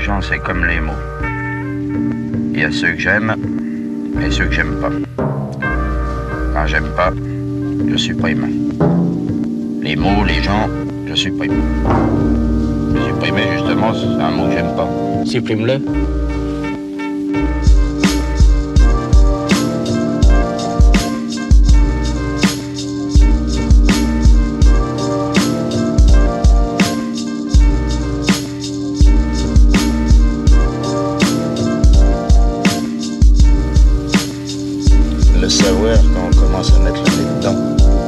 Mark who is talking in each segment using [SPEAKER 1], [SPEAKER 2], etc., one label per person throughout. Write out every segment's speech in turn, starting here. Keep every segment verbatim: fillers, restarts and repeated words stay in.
[SPEAKER 1] gens, c'est comme les mots. Il y a ceux que j'aime et ceux que j'aime pas. Quand j'aime pas, je supprime. Les mots, les gens, je supprime. Supprimer, justement, c'est un mot que j'aime pas.
[SPEAKER 2] Supprime-le.
[SPEAKER 1] Le savoir, quand on commence à mettre le nez dedans,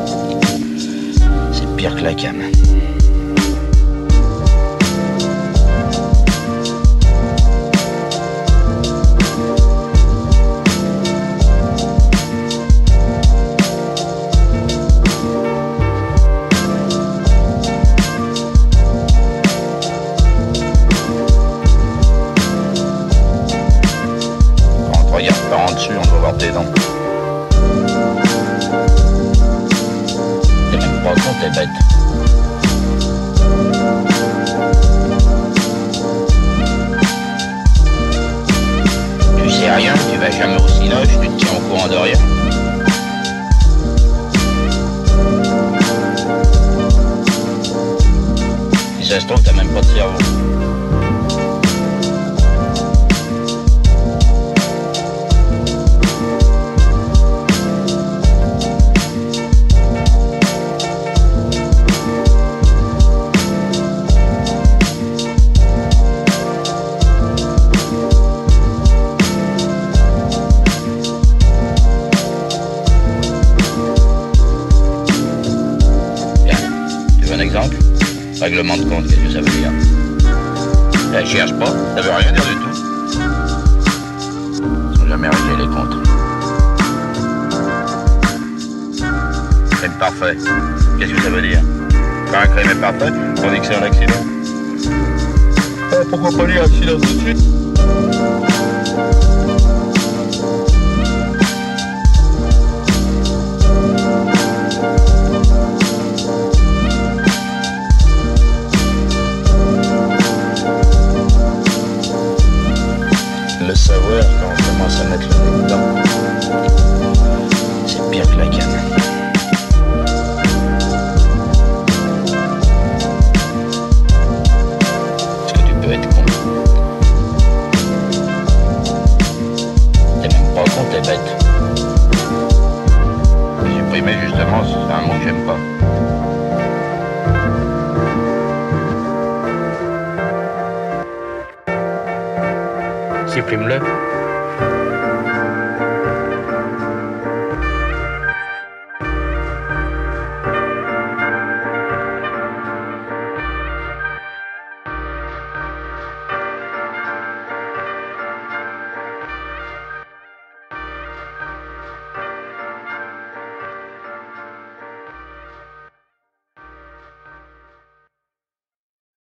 [SPEAKER 1] c'est pire que la canne. Quand on te regarde par en dessus, on doit voir tes dents. T'es même pas con, t'es bête. Tu sais rien, tu vas jamais au cinoche, tu te tiens au courant de rien. Si ça se trouve, t'as même pas de cerveau. Un exemple, règlement de compte, qu'est-ce que ça veut dire? Eh, cherche pas, ça veut rien dire du tout. Ils sont jamais réglés les comptes. Crime parfait, qu'est-ce que ça veut dire? Quand un crime est parfait, on dit que c'est un accident. Eh, pourquoi pas dire accident tout de suite? Le savoir, quand on commence à mettre le nez dedans, c'est pire que la canne. Est-ce que tu peux être con? T'es même pas con, t'es bête. Supprimer, justement, c'est un mot que j'aime pas.
[SPEAKER 2] Supprime-le.